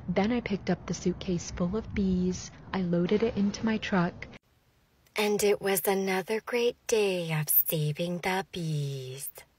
Then I picked up the suitcase full of bees. I loaded it into my truck. And it was another great day of saving the bees.